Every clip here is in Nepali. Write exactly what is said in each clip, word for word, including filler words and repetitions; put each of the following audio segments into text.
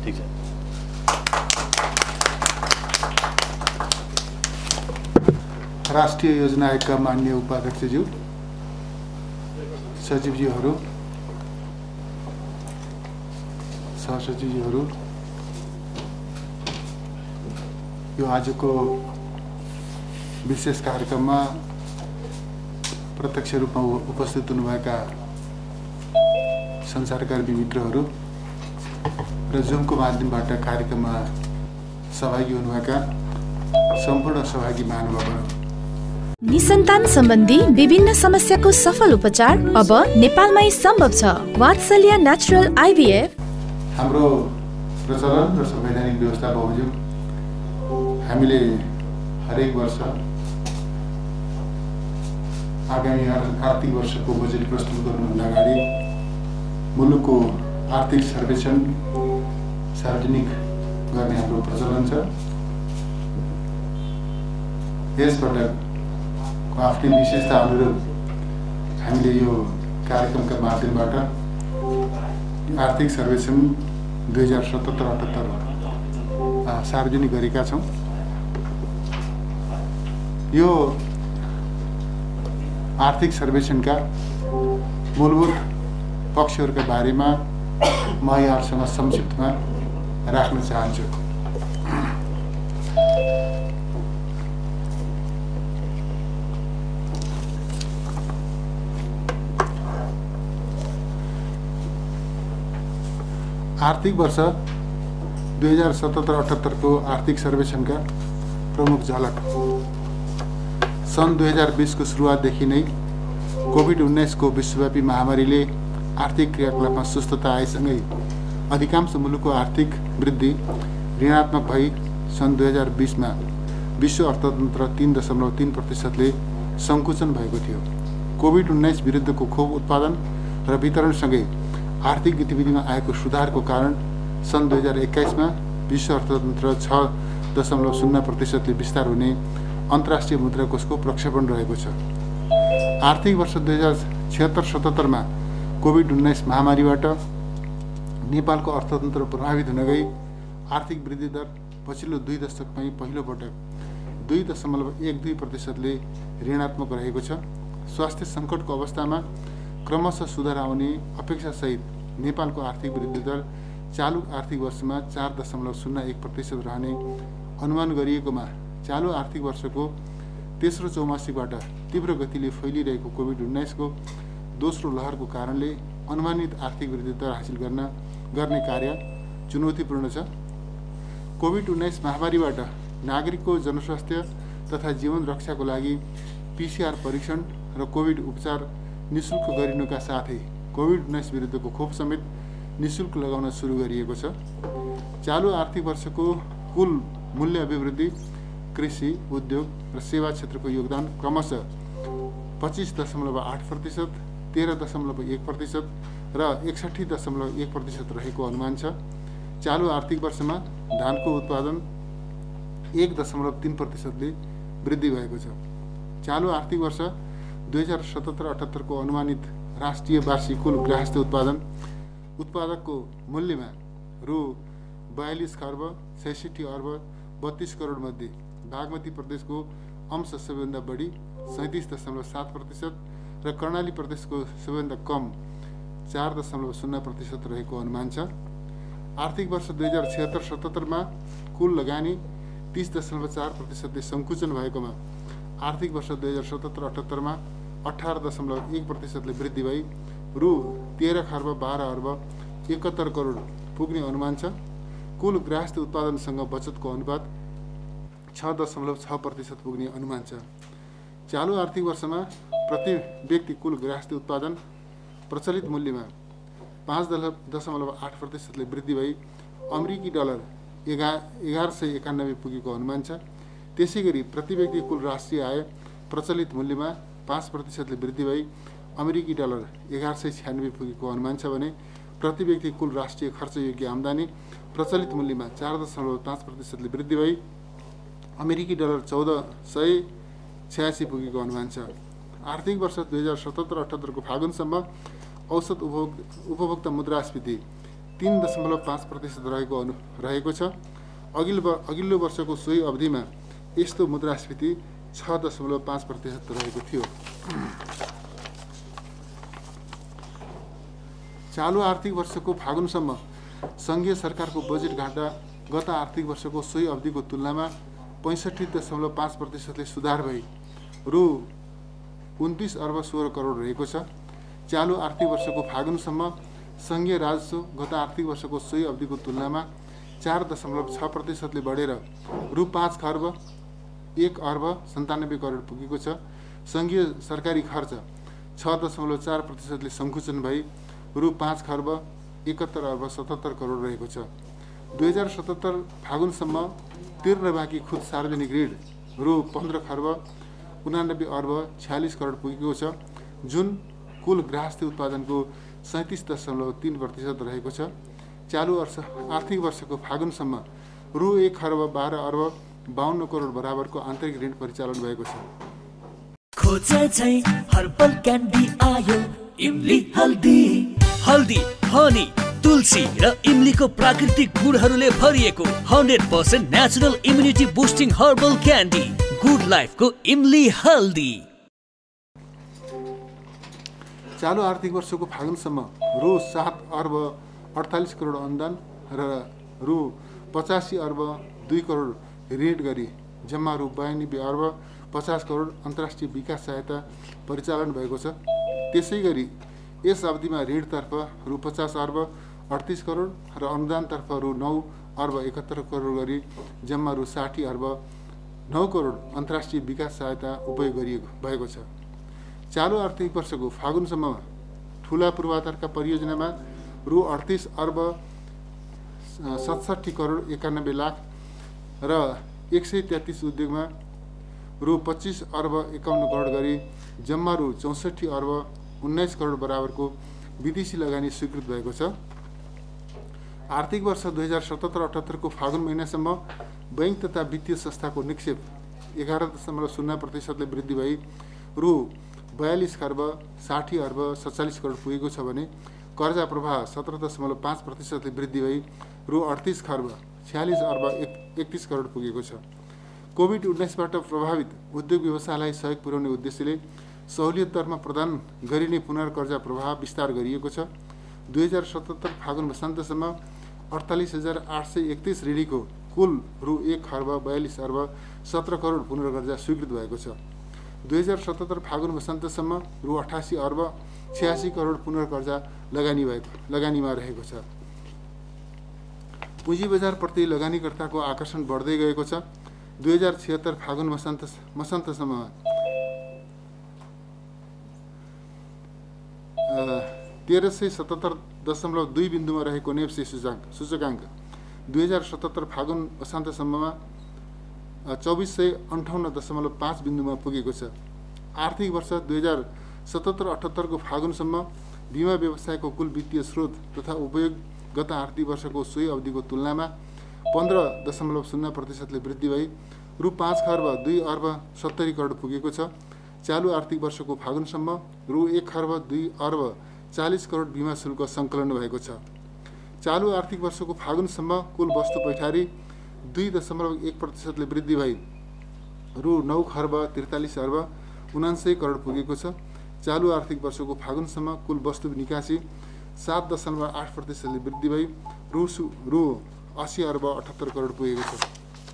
ठीक छ। राष्ट्रिय योजना आयोगका माननीय उपाध्यक्षज्यू, सचिवज्यूहरू, सहसचिवज्यूहरू, यो आजको विशेष कार्यक्रममा प्रत्यक्ष रूपमा उपस्थित हुनुभएका सञ्चारकर्मी मित्रहरू र जुमको माध्यमबाट कार्यक्रममा सहभागी हुनुभएका सम्पूर्ण सहभागी महानुभावहरू, निसन्तान सम्बन्धी विभिन्न समस्याको सफल उपचार अब नेपालमै सम्भव छ। वात्सल्य नेचुरल आइभीएफ हाम्रो प्रचलन र संवैधानिक व्यवस्था बमोजिम हामीले हरेक वर्ष आगामी आर्थिक वर्षको बजेट प्रस्तुत गर्नुभन्दा अगाडि मुलुकको आर्थिक सर्वेक्षण सार्वजनिक गर्ने हाम्रो प्रचलन छ। यसपटक आफ्नै विशेषता अनुरूप हामीले यो कार्यक्रमका माध्यमबाट आर्थिक सर्वेक्षण दुई हजार सतहत्तर अठहत्तर सार्वजनिक गरेका छौँ। यो आर्थिक सर्वेक्षणका मूलभूत पक्षहरूका बारेमा म यहाँहरूसँग संक्षिप्तमा राख्न चाहन्छु। आर्थिक वर्ष दुई हजार सतहत्तर अठहत्तर को आर्थिक सर्वेक्षणका प्रमुख झलक। सन् दुई हजार बीस को सुरुवातदेखि नै कोभिड उन्नाइस को विश्वव्यापी महामारीले आर्थिक क्रियाकलापमा सुस्तता आएसँगै अधिकांश मुलुकको आर्थिक वृद्धि ऋणात्मक भई सन् दुई हजार बीसमा विश्व अर्थतन्त्र तीन दशमलव तीन प्रतिशतले सङ्कुचन भएको थियो। कोभिड उन्नाइस विरुद्धको खोप उत्पादन र वितरणसँगै आर्थिक गतिविधिमा आएको सुधारको कारण सन् दुई हजार एक्काइसमा विश्व अर्थतन्त्र छ दशमलव शून्य प्रतिशतले विस्तार हुने अन्तर्राष्ट्रिय मुद्रा कोषको प्रक्षेपण रहेको छ। आर्थिक वर्ष दुई हजार छिहत्तर सतहत्तरमा कोभिड उन्नाइस महामारीबाट नेपालको अर्थतन्त्र प्रभावित हुन गई आर्थिक वृद्धि दर पछिल्लो दुई दशकमै पहिलोपटक दुई दशमलव एक दुई प्रतिशतले ऋणात्मक रहेको छ। स्वास्थ्य सङ्कटको अवस्थामा क्रमशः सुधार आउने अपेक्षासहित नेपालको आर्थिक वृद्धि दर चालु आर्थिक वर्षमा चार दशमलव शून्य एक प्रतिशत रहने अनुमान गरिएकोमा चालु आर्थिक वर्षको तेस्रो चौमासिकबाट तीव्र गतिले फैलिरहेको कोभिड उन्नाइसको दोस्रो लहरको कारणले अनुमानित आर्थिक वृद्धि दर हासिल गर्न गर्ने कार्य चुनौतीपूर्ण छ। कोभिड उन्नाइस महामारीबाट नागरिकको जनस्वास्थ्य तथा जीवन रक्षाको लागि पीसीआर परीक्षण र कोभिड उपचार निःशुल्क गरिनुका साथै कोभिड उन्नाइस विरुद्धको खोप समेत निःशुल्क लगाउन सुरु गरिएको छ। चालु आर्थिक वर्षको कुल मूल्य अभिवृद्धि कृषि, उद्योग र सेवा क्षेत्रको योगदान क्रमशः पच्चिस दशमलव आठ प्रतिशत, तेह्र दशमलव एक प्रतिशत र एकसठी दशमलव एक प्रतिशत रहेको अनुमान छ। चालु आर्थिक वर्षमा धानको उत्पादन एक दशमलव तीन प्रतिशतले वृद्धि भएको छ। चालु आर्थिक वर्ष दुई हजार सतहत्तर अठहत्तरको अनुमानित राष्ट्रिय वार्षिक कुल गृहस्थ उत्पादन उत्पादकको मूल्यमा रु बयालिस खर्ब छैसठी अर्ब बत्तीस करोड मध्ये बागमती प्रदेशको अंश सबैभन्दा बढी सैँतिस दशमलव सात प्रतिशत र कर्णाली प्रदेशको सबैभन्दा कम चार दशमलव शून्य प्रतिशत रहेको अनुमान छ। आर्थिक वर्ष दुई हजार छिहत्तर सतहत्तरमा कुल लगानी तीस दशमलव चार प्रतिशतले सङ्कुचन भएकोमा आर्थिक वर्ष दुई हजार सतहत्तर अठहत्तरमा अठार दशमलव एक प्रतिशतले वृद्धि भई रु तेह्र खर्ब बाह्र अर्ब एकहत्तर करोड पुग्ने अनुमान छ। कुल गृहस्थ उत्पादनसँग बचतको अनुपात छ दशमलव छ प्रतिशत पुग्ने अनुमान छ। चालु आर्थिक वर्षमा प्रति व्यक्ति कुल गृहस्थ उत्पादन प्रचलित मूल्यमा पाँच दशमलव आठ प्रतिशतले वृद्धि भई अमेरिकी डलर एघा एघार सय एकानब्बे पुगेको अनुमान छ। त्यसै गरी प्रति व्यक्ति कुल राष्ट्रिय आय प्रचलित मूल्यमा पाँच प्रतिशतले वृद्धि भई अमेरिकी डलर एघार सय छ्यानब्बे पुगेको अनुमान छ भने प्रति व्यक्ति कुल राष्ट्रिय खर्चयोग्य आम्दानी प्रचलित मूल्यमा चार दशमलव पाँच प्रतिशतले वृद्धि भई अमेरिकी डलर चौध सय छयासी पुगेको अनुमान छ। आर्थिक वर्ष दुई हजार सतहत्तर अठहत्तरको फागुनसम्म औसत उपभोग उपभोक्ता मुद्रास्फीति तीन दशमलव पाँच प्रतिशत रहेको अनु रहेको छ। अघिल्लो अघिल्लो वर्षको सोही अवधिमा यस्तो मुद्रास्फीति छ दशमलव पाँच प्रतिशत रहेको थियो। चालु आर्थिक वर्षको फागुनसम्म सङ्घीय सरकारको बजेट घाटा गत आर्थिक वर्षको सोही अवधिको तुलनामा पैँसठी दशमलव पाँच प्रतिशतले सुधार भई रु उन्तिस अर्ब सोह्र करोड रहेको छ। चालु आर्थिक वर्षको फागुनसम्म सङ्घीय राजस्व गत आर्थिक वर्षको सोही अवधिको तुलनामा चार दशमलव छ प्रतिशतले बढेर रु पाँच खर्ब एक अर्ब सन्तानब्बे करोड पुगेको छ। सङ्घीय सरकारी खर्च छ दशमलव चार प्रतिशतले सङ्कुचन भई रु पाँच खर्ब एकहत्तर अर्ब सतहत्तर करोड रहेको छ। दुई हजार सतहत्तर फागुनसम्म तिर्न बाँकी खुद सार्वजनिक ऋण रु पन्ध्र खर्ब उनानब्बे अर्ब छ्यालिस करोड पुगेको छ, जुन कुल गृहस्थी उत्पादनको सैँतिस दशमलव तीन प्रतिशत रहेको छ। चालु वर्ष आर्थिक वर्षको फागुनसम्म रु एक खर्ब बाह्र अर्ब बाहन्न करोड बराबरको आन्तरिक ऋण परिचालन भएको छ। खोजे चाहिँ हर्बल क्यान्डी आयो इमली हल्दी हल्दी हनी तुलसी र इमलीको प्राकृतिक गुणहरूले भरिएको hundred percent natural immunity boosting herbal candy good लाइफको इमली हल्दी। चालु आर्थिक वर्षको फागुनसम्म रु सात अर्ब अडतालिस करोड अनुदान र रु पचासी अर्ब दुई करोड ऋण गरी जम्मा रु बयानब्बे अर्ब पचास करोड अन्तर्राष्ट्रिय विकास सहायता परिचालन भएको छ। त्यसै गरी यस अवधिमा ऋणतर्फ रु पचास अर्ब अडतिस करोड र अनुदानतर्फ रु नौ अर्ब एकहत्तर करोड गरी जम्मा रु साठी अर्ब नौ करोड अन्तर्राष्ट्रिय विकास सहायता उपयोग गरिएको भएको छ। चालु आर्थिक वर्षको फागुनसम्म ठुला पूर्वाधारका परियोजनामा रु अडतिस अर्ब सतसट्ठी करोड एकानब्बे लाख र एक सय तेत्तिस उद्योगमा रु पच्चिस अर्ब एकाउन्न करोड गरी जम्मा रु चौसठी अर्ब उन्नाइस करोड बराबरको विदेशी लगानी स्वीकृत भएको छ। आर्थिक वर्ष दुई हजार सतहत्तर अठहत्तरको फागुन महिनासम्म बैङ्क तथा वित्तीय संस्थाको निक्षेप एघार दशमलव शून्य प्रतिशतले वृद्धि भई रु बयालिस खर्ब साठी अर्ब सत्तालिस करोड पुगेको छ भने कर्जा प्रवाह सत्र दशमलव पाँच प्रतिशतले वृद्धि भई रु अडतिस खर्ब छ्यालिस अर्ब एक एकतिस करोड पुगेको छ। कोभिड उन्नाइसबाट प्रभावित उद्योग व्यवसायलाई सहयोग पुर्याउने उद्देश्यले सहुलियत दरमा प्रदान गरिने पुनर्कर्जा प्रवाह विस्तार गरिएको छ। दुई हजार सतहत्तर फागुन वसन्तसम्म अडतालिस हजार आठ सय एकतिस ऋणीको कुल रु एक खर्ब बयालिस अर्ब सत्र करोड पुनर्कर्जा स्वीकृत भएको छ। दुई हजार सतहत्तर फागुन वसन्तसम्म रु अठासी अर्ब छ्यासी करोड पुनर्कर्जा लगानी भएको लगानीमा रहेको छ। पुँजी बजारप्रति लगानीकर्ताको आकर्षण बढ्दै गएको छ। दुई हजार छिहत्तर फागुन वसन्त वसन्तसम्म तेह्र सय सतहत्तर दशमलव दुई बिन्दुमा रहेको नेप्से सूचकाङ्क सूचकाङ्क दुई हजार सतहत्तर फागुन वसन्तसम्ममा चौबिस सय अन्ठाउन्न दशमलव पाँच बिन्दुमा पुगेको छ। आर्थिक वर्ष दुई हजार सतहत्तर अठहत्तरको फागुनसम्म बिमा व्यवसायको कुल वित्तीय स्रोत तथा उपयोग गत आर्थिक वर्षको सोही अवधिको तुलनामा पन्ध्र दशमलव शून्य प्रतिशतले वृद्धि भई रु पाँच खर्ब दुई अर्ब सत्तरी करोड पुगेको छ। चालु आर्थिक वर्षको फागुनसम्म रु एक खर्ब दुई अर्ब चालिस करोड बिमा शुल्क सङ्कलन भएको छ। चालु आर्थिक वर्षको फागुनसम्म कुल वस्तु पैठारी दुई दशमलव एक प्रतिशतले वृद्धि भई रु नौ खर्ब त्रितालिस अर्ब उनान्सय करोड पुगेको छ। चालु आर्थिक वर्षको फागुनसम्म कुल वस्तु निकासी सात दशमलव आठ प्रतिशतले वृद्धि भई रु रु अस्सी अर्ब अठहत्तर करोड पुगेको छ।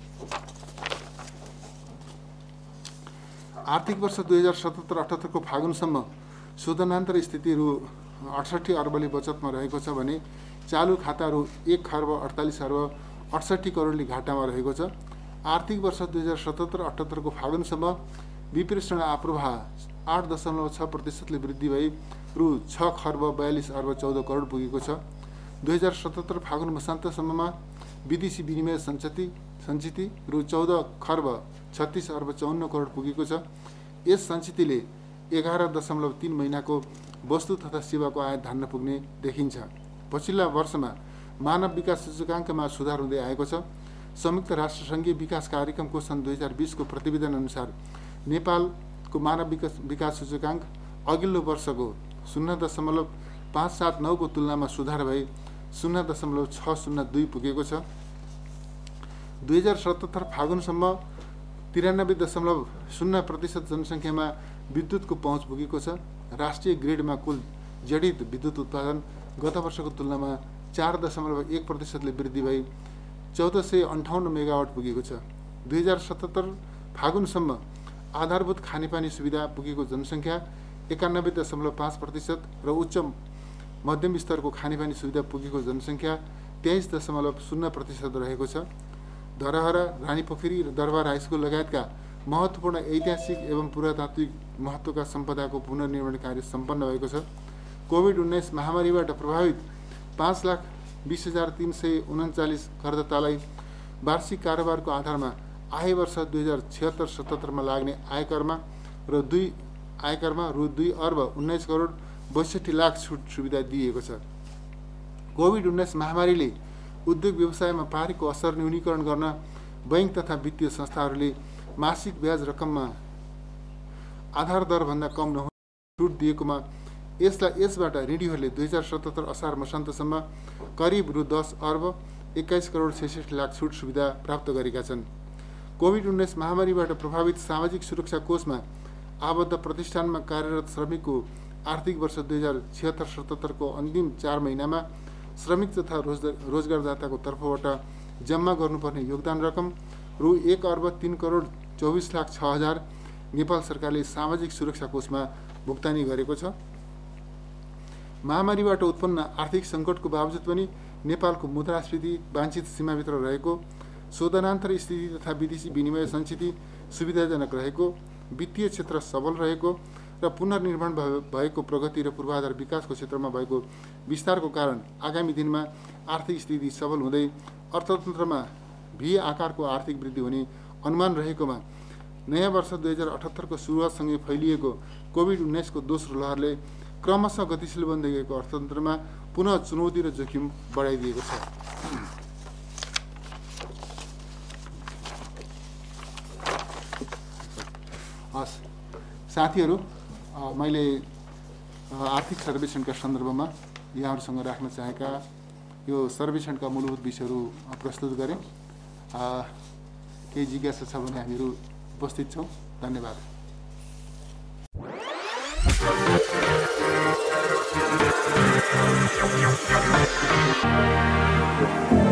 आर्थिक वर्ष दुई हजार सतहत्तर अठहत्तरको फागुनसम्म शोधनान्तर स्थिति रु अडसट्ठी अर्बले बचतमा रहेको छ भने चालु खाता रु एक खर्ब अडतालिस अर्ब अडसट्ठी करोडले घाटामा रहेको छ। आर्थिक वर्ष दुई हजार सतहत्तर अठहत्तरको फागुनसम्म विप्रेषण आप्रवाह आठ दशमलव छ प्रतिशतले वृद्धि भई रु छ खर्ब बयालिस अर्ब चौध करोड पुगेको छ। दुई हजार सतहत्तर फागुन वसन्तसम्ममा विदेशी विनिमय सञ्चिति सञ्चिति रु चौध खर्ब छत्तिस अर्ब चौन्न करोड पुगेको छ। यस सञ्चितिले एघार दशमलव तीन महिनाको वस्तु तथा सेवाको आयात धान्न पुग्ने देखिन्छ। पछिल्ला वर्षमा मानव विकास सूचकाङ्कमा सुधार हुँदै आएको छ। संयुक्त राष्ट्रसङ्घीय विकास कार्यक्रमको सन् दुई हजार बिसको प्रतिवेदन अनुसार नेपालको मानव विकास विकास सूचकाङ्क अघिल्लो वर्षको शून्य दशमलव पाँच सात नौको तुलनामा सुधार भई शून्य दशमलव छ शून्य दुई पुगेको छ। दुई हजार सतहत्तर फागुनसम्म तिरानब्बे दशमलव शून्य प्रतिशत जनसङ्ख्यामा विद्युतको पहुँच पुगेको छ। राष्ट्रिय ग्रिडमा कुल जडित विद्युत उत्पादन गत वर्षको तुलनामा चार दशमलव एक प्रतिशतले वृद्धि भई चौध सय अन्ठाउन्न मेगावाट पुगेको छ। दुई हजार सतहत्तर फागुनसम्म आधारभूत खानेपानी सुविधा पुगेको जनसङ्ख्या एकानब्बे दशमलव पाँच प्रतिशत र उच्च मध्यम स्तरको खानेपानी सुविधा पुगेको जनसङ्ख्या तेइस दशमलव शून्य प्रतिशत रहेको छ। धरहरा, रानीपोखरी र दरबार हाइस्कुल लगायतका महत्त्वपूर्ण ऐतिहासिक एवं पुरातात्विक महत्त्वका सम्पदाको पुनर्निर्माण कार्य सम्पन्न भएको छ। कोभिड उन्नाइस महामारीबाट प्रभावित पाँच लाख बिस हजार तिन सय उन्चालिस करदातालाई वार्षिक कारोबारको आधारमा आय वर्ष दुई हजार छिहत्तर सतहत्तरमा लाग्ने आयकरमा र दुई आयकरमा रु दुई अर्ब उन्नाइस करोड बैसठी लाख छुट सुविधा दिएको छ। कोभिड उन्नाइस महामारीले उद्योग व्यवसायमा पारेको असर न्यूनीकरण गर्न बैङ्क तथा वित्तीय संस्थाहरूले मासिक ब्याज रकममा आधार दरभन्दा कम नहुने छुट दिएकोमा यसलाई यसबाट ऋणीहरूले दुई हजार सतहत्तर असार मसान्तसम्म करिब रु दस अर्ब एक्काइस करोड छैसठी लाख छुट सुविधा प्राप्त गरेका छन्। कोभिड उन्नाइस महामारीबाट प्रभावित सामाजिक सुरक्षा कोषमा आबद्ध प्रतिष्ठानमा कार्यरत श्रमिकको आर्थिक वर्ष दुई हजार छिहत्तर सतहत्तरको अन्तिम चार महिनामा श्रमिक तथा रोजगार रोजगारदाताको तर्फबाट जम्मा गर्नुपर्ने योगदान रकम रु एक अर्ब तीन करोड चौबिस लाख छ हजार नेपाल सरकारले सामाजिक सुरक्षा कोषमा भुक्तानी गरेको छ। महामारीबाट उत्पन्न आर्थिक सङ्कटको बावजुद पनि नेपालको मुद्रास्फीति वाञ्छित सीमाभित्र रहेको, शोधनान्तर स्थिति तथा विदेशी विनिमय सञ्चिति सुविधाजनक रहेको, वित्तीय क्षेत्र सबल रहेको र पुनर्निर्माण भएको प्रगति र पूर्वाधार विकासको क्षेत्रमा भएको विस्तारको कारण आगामी दिनमा आर्थिक स्थिति सबल हुँदै अर्थतन्त्रमा भी आकारको आर्थिक वृद्धि हुने अनुमान रहेकोमा नयाँ वर्ष दुई हजार अठहत्तरको सुरुवातसँगै फैलिएको कोभिड उन्नाइसको दोस्रो लहरले क्रमशः गतिशील बन्दै गएको अर्थतन्त्रमा पुनः चुनौती र जोखिम बढाइदिएको छ। हस् साथीहरू, मैले आर्थिक सर्वेक्षणका सन्दर्भमा यहाँहरूसँग राख्न चाहेका यो सर्वेक्षणका मूलभूत विषयहरू प्रस्तुत गरेँ। केही जिज्ञासा छ भने हामीहरू उपस्थित छौँ। धन्यवाद। Thank you.